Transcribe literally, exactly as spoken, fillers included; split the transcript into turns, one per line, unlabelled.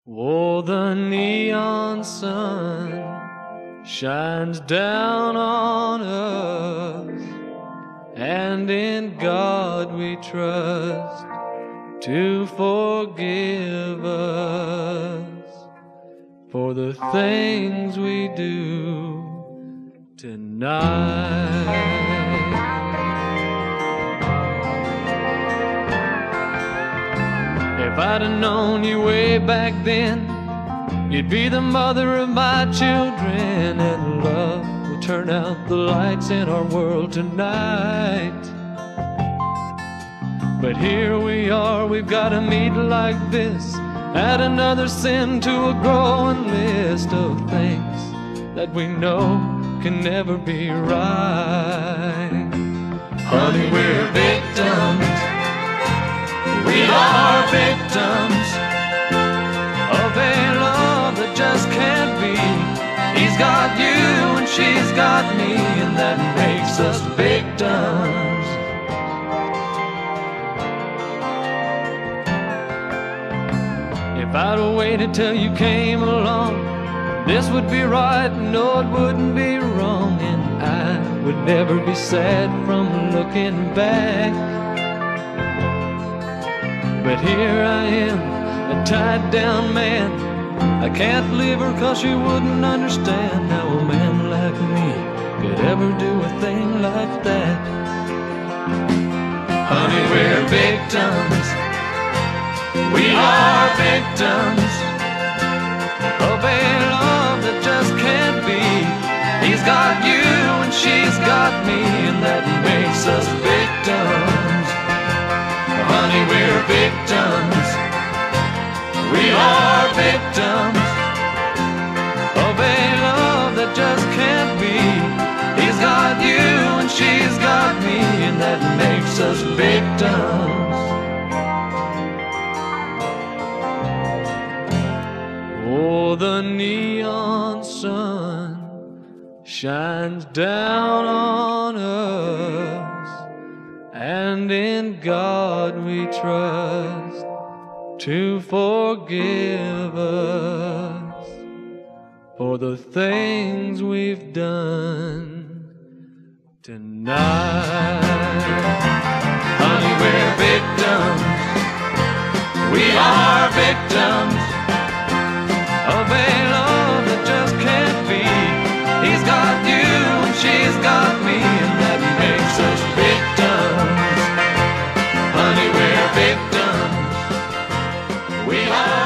Oh, the neon sun shines down on us, and in God we trust to forgive us for the things we do tonight. If I'd have known you way back then, you'd be the mother of my children, and love will turn out the lights in our world tonight. But here we are, we've got to meet like this, add another sin to a growing list of things that we know can never be right. Honey, we're victims. We are victims of a love that just can't be. He's got you and she's got me, and that makes us victims. If I'd have waited till you came along, this would be right, no, it wouldn't be wrong, and I would never be sad from looking back. But here I am, a tied down man. I can't leave her cause she wouldn't understand how a man like me could ever do a thing like that. Honey, we're victims. We are victims of a love that just can't be. He's got you and she's got me, and that makes us victims. Honey, we're victims. We are victims of a love that just can't be. He's got you and she's got me, and that makes us victims. Oh, the neon sun shines down on us, and in God we trust to forgive us for the things we've done tonight. Honey, we're victims. We are victims of a love that just can't be. He's got you and she's got me, and that makes us victims. Honey, we're victims. We are